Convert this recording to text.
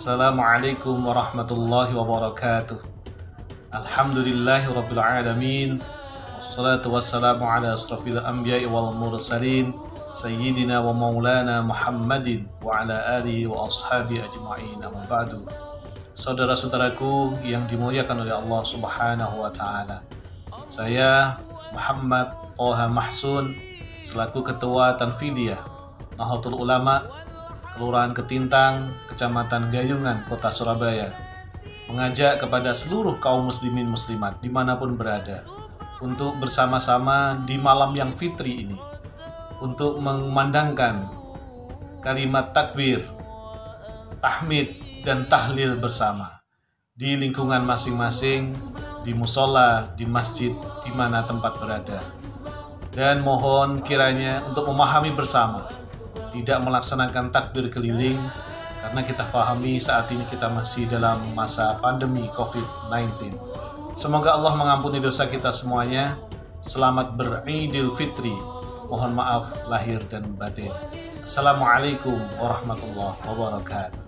Assalamualaikum warahmatullahi wabarakatuh. Alhamdulillahi rabbil alamin. Wassalatu wassalamu ala asrafil anbiya'i wal mursalin Sayyidina wa maulana Muhammadin wa ala alihi wa ashabi ajma'in. Amma ba'du. Saudara-saudaraku yang dimuliakan oleh Allah Subhanahu wa taala. Saya Muhammad Toha Mahsun selaku Ketua Tanfidiyah Nahdlatul Ulama Kelurahan Ketintang, Kecamatan Gayungan, Kota Surabaya, mengajak kepada seluruh kaum muslimin muslimat dimanapun berada untuk bersama-sama di malam yang fitri ini untuk mengumandangkan kalimat takbir, tahmid, dan tahlil bersama di lingkungan masing-masing, di musola, di masjid, di mana tempat berada. Dan mohon kiranya untuk memahami bersama, tidak melaksanakan takbir keliling, karena kita pahami saat ini kita masih dalam masa pandemi COVID-19. Semoga Allah mengampuni dosa kita semuanya. Selamat beridul fitri. Mohon maaf lahir dan batin. Assalamualaikum warahmatullahi wabarakatuh.